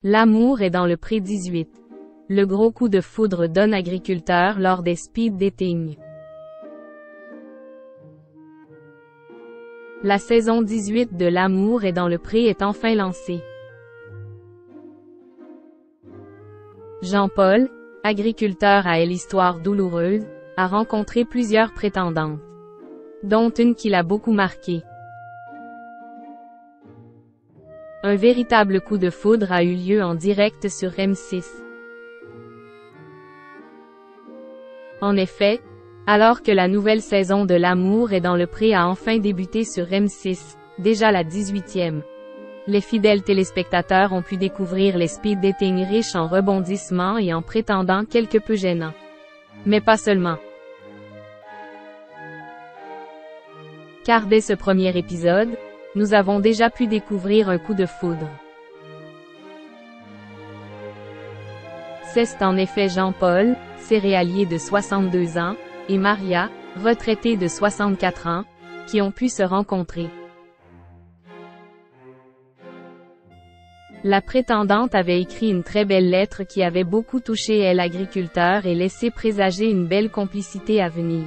L'amour est dans le pré 18. Le gros coup de foudre donne agriculteur lors des speed dating. La saison 18 de L'amour est dans le pré est enfin lancée. Jean-Paul, agriculteur à l'histoire douloureuse, a rencontré plusieurs prétendantes, dont une qui l'a beaucoup marqué. Un véritable coup de foudre a eu lieu en direct sur M6. En effet, alors que la nouvelle saison de L'amour est dans le pré a enfin débuté sur M6, déjà la 18e, les fidèles téléspectateurs ont pu découvrir les speed dating riches en rebondissements et en prétendants quelque peu gênants. Mais pas seulement. Car dès ce premier épisode, nous avons déjà pu découvrir un coup de foudre. C'est en effet Jean-Paul, céréalier de 62 ans, et Maria, retraitée de 64 ans, qui ont pu se rencontrer. La prétendante avait écrit une très belle lettre qui avait beaucoup touché l'agriculteur et laissé présager une belle complicité à venir.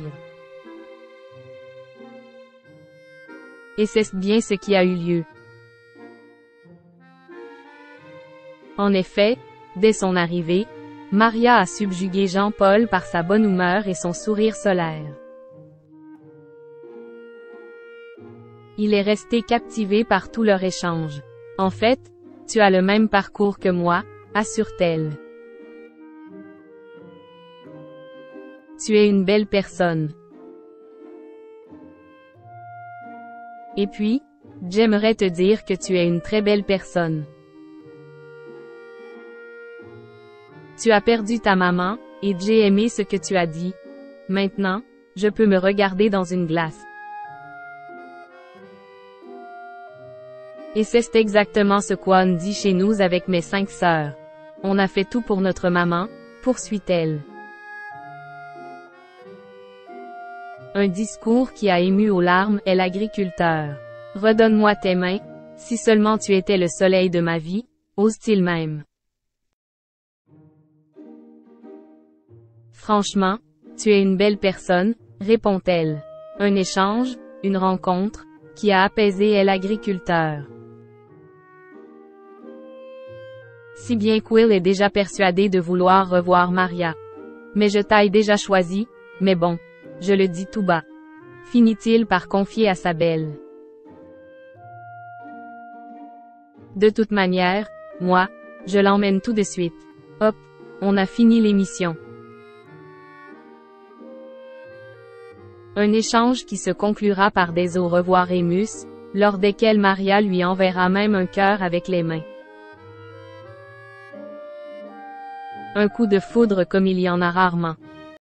Et c'est bien ce qui a eu lieu. En effet, dès son arrivée, Maria a subjugué Jean-Paul par sa bonne humeur et son sourire solaire. Il est resté captivé par tout leur échange. En fait, tu as le même parcours que moi, assure-t-elle. Tu es une belle personne. Et puis, j'aimerais te dire que tu es une très belle personne. Tu as perdu ta maman, et j'ai aimé ce que tu as dit. Maintenant, je peux me regarder dans une glace. Et c'est exactement ce qu'on dit chez nous avec mes 5 sœurs. On a fait tout pour notre maman, poursuit-elle. Un discours qui a ému aux larmes est l'agriculteur. Redonne-moi tes mains, si seulement tu étais le soleil de ma vie, ose-t-il même. Franchement, tu es une belle personne, répond-elle. Un échange, une rencontre, qui a apaisé l'agriculteur. Si bien qu'Will est déjà persuadé de vouloir revoir Maria. Mais je t'ai déjà choisi, mais bon, je le dis tout bas. Finit-il par confier à sa belle. De toute manière, moi, je l'emmène tout de suite. Hop, on a fini l'émission. Un échange qui se conclura par des au revoir émus, lors desquels Maria lui enverra même un cœur avec les mains. Un coup de foudre comme il y en a rarement.